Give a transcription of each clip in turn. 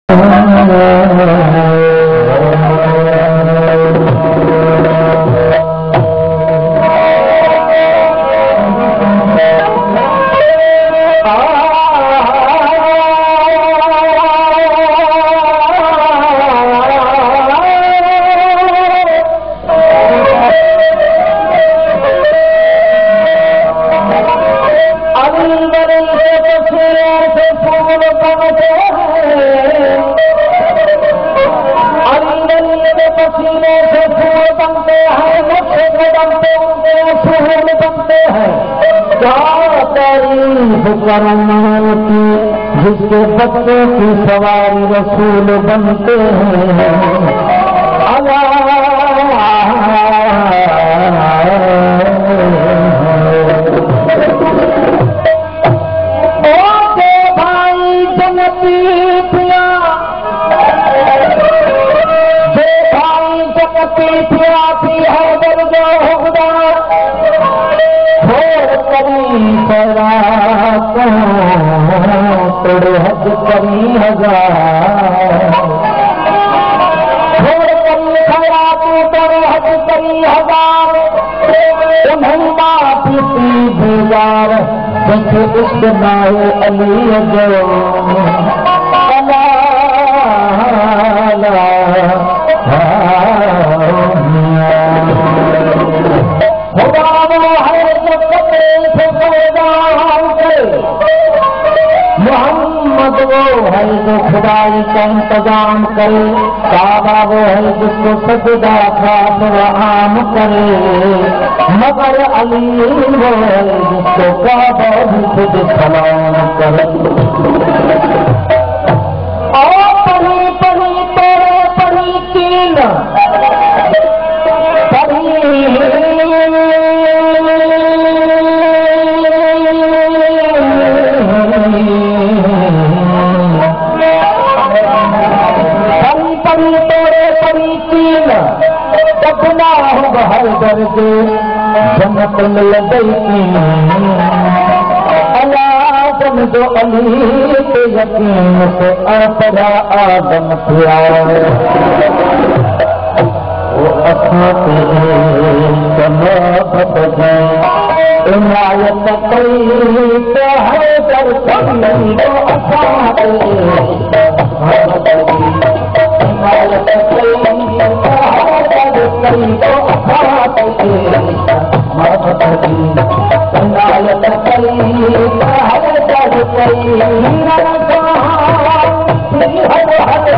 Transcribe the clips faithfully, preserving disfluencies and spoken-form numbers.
जिसके बच्चों की सवारी रसूल बनते हैं। ओके भाई जनती पिया, जे भाई जनती पिया पी है दर्जो हुदा तोड़े हज करी हजार छोड़ करी खड़ा तू तोड़े हज करी हजार उन्हें पीती बेजार जैसे इश्क नाए अली जो मोहम्मद वो है जो खुदाई का इंतजाम करे, काबा वो है जिसको सजदा खातिर आम करे, मगर अली वो है जिसको काबा भी खुद सलाम करे। और पढ़ी पढ़ी तेरे पढ़ी कीन हर दर्जे जन्नत मिल गई अलादम जो अली के यकीन से अपरा आदम किया वो असमत समापत है इनायत कई तो हर दर कई तो असात इनायत कई कई तो असात माफत की इनायत कई हर दर कई हर हर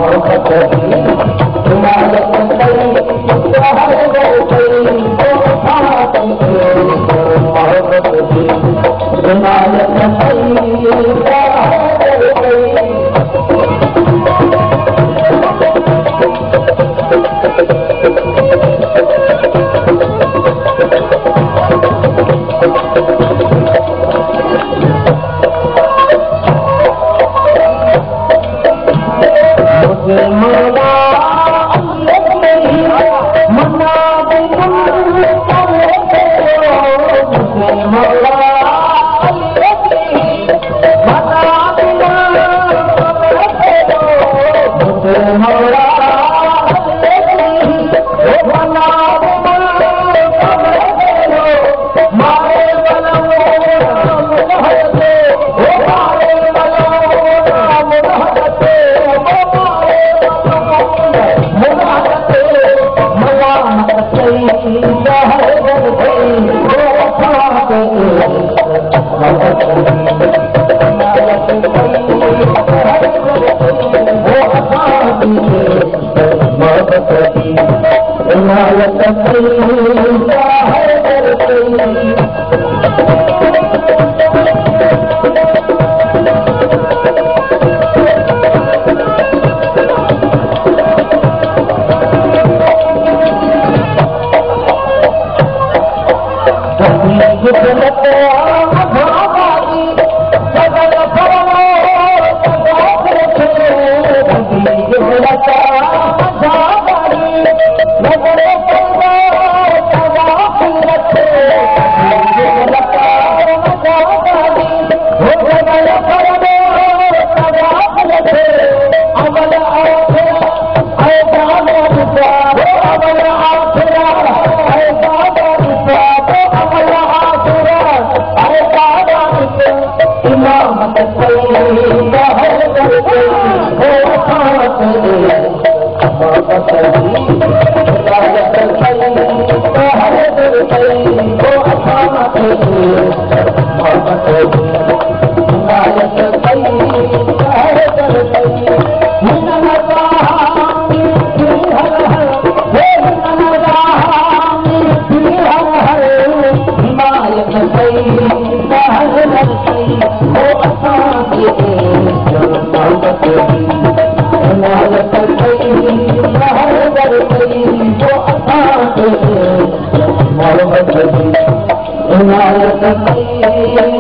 इनायत